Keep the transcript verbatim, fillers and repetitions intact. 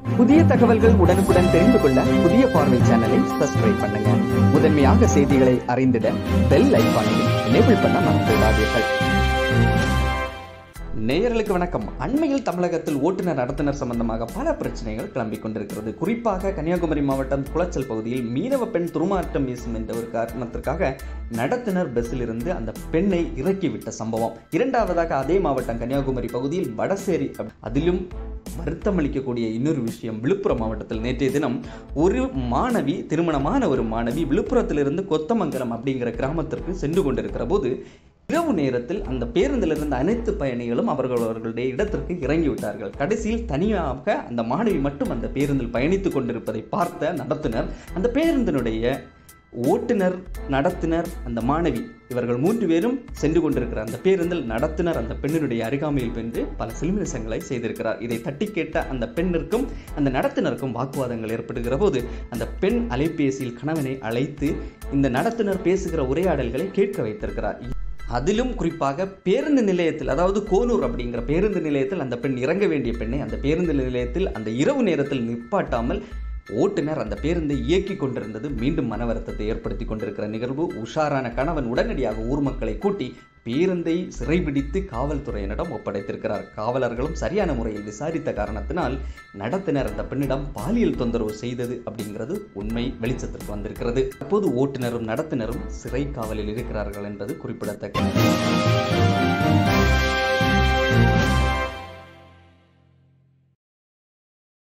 புதிய தகவல்கள் உடனுக்குடன் தெரிந்து கொள்ள புதிய பார்வை சேனலை சப்ஸ்கிரைப் பண்ணுங்க. முதன்மையாக செய்திகளை அறிந்திட பெல் ஐகானையும் எனேபிள் பண்ண மறந்துவிடாதீர்கள். நேயர்களுக்கு வணக்கம். அண்மையில் தமிழகத்தில் ஓட்டுநர் நடத்துனர் சம்பந்தமாக பல பிரச்சனைகள் கிளம்பிக் கொண்டிருக்கிறது. குறிப்பாக கன்னியாகுமரி மாவட்டம் குளச்சல் பகுதியில் மீனவ பெண் துருமாற்றம் வீசும் என்ற ஒரு காரணத்திற்காக நடத்துனர் பஸ்ஸில் இருந்து அந்த பெண்ணை இறக்கிவிட்ட சம்பவம். இரண்டாவதாக அதே மாவட்டம் கன்னியாகுமரி பகுதியில் வடசேரி, அதிலும் வருத்தம் அளிக்கக்கூடிய இன்னொரு விஷயம், விழுப்புரம் மாவட்டத்தில் நேற்றைய தினம் ஒரு மாணவி, திருமணமான ஒரு மாணவி விழுப்புரத்திலிருந்து கொத்தமங்கலம் அப்படிங்கிற கிராமத்திற்கு சென்று கொண்டிருக்கிற போது இரவு நேரத்தில் அந்த பேருந்தில் இருந்த அனைத்து பயணிகளும் அவர்கள் அவர்களுடைய இடத்திற்கு இறங்கிவிட்டார்கள். கடைசியில் தனியாக அந்த மாணவி மட்டும் அந்த பேருந்தில் பயணித்துக் கொண்டிருப்பதை பார்த்த நடத்துனர் அந்த பேருந்தினுடைய ஓட்டுநர், நடத்துனர், அந்த மாணவி, இவர்கள் மூன்று பேரும் சென்று கொண்டிருக்கிற அந்த பேருந்தில் நடத்துனர் அந்த பெண்ணினுடைய அருகாமையில் பென்று பல சிலுமிசங்களை செய்திருக்கிறார். இதை தட்டி கேட்ட அந்த பெண்ணிற்கும் அந்த நடத்துனருக்கும் வாக்குவாதங்கள் ஏற்படுகிற போது அந்த பெண் அலைபேசியில் கணவனை அழைத்து இந்த நடத்துனர் பேசுகிற உரையாடல்களை கேட்க வைத்திருக்கிறார். அதிலும் குறிப்பாக பேருந்து நிலையத்தில், அதாவது கோனூர் அப்படிங்கிற பேருந்து நிலையத்தில் அந்த பெண் இறங்க வேண்டிய பெண்ணை அந்த பேருந்து நிலையத்தில் அந்த இரவு நேரத்தில் நிப்பாட்டாமல் ஓட்டுநர் அந்த பேருந்தை இயக்கி கொண்டிருந்தது மீண்டும் மன வருத்தத்தை ஏற்படுத்தி கொண்டிருக்கிற நிகழ்வு. உஷாரான கணவன் உடனடியாக ஊர் மக்களை கூட்டி பேருந்தை சிறைபிடித்து காவல்துறையினரிடம் ஒப்படைத்திருக்கிறார். காவலர்களும் சரியான முறையில் விசாரித்த காரணத்தினால் நடத்துனர் அந்த பெண்ணிடம் பாலியல் தொந்தரவு செய்தது அப்படிங்கிறது உண்மை வெளிச்சத்திற்கு வந்திருக்கிறது. அப்போது ஓட்டுநரும் நடத்துனரும் சிறை காவலில் இருக்கிறார்கள் என்பது குறிப்பிடத்தக்கது.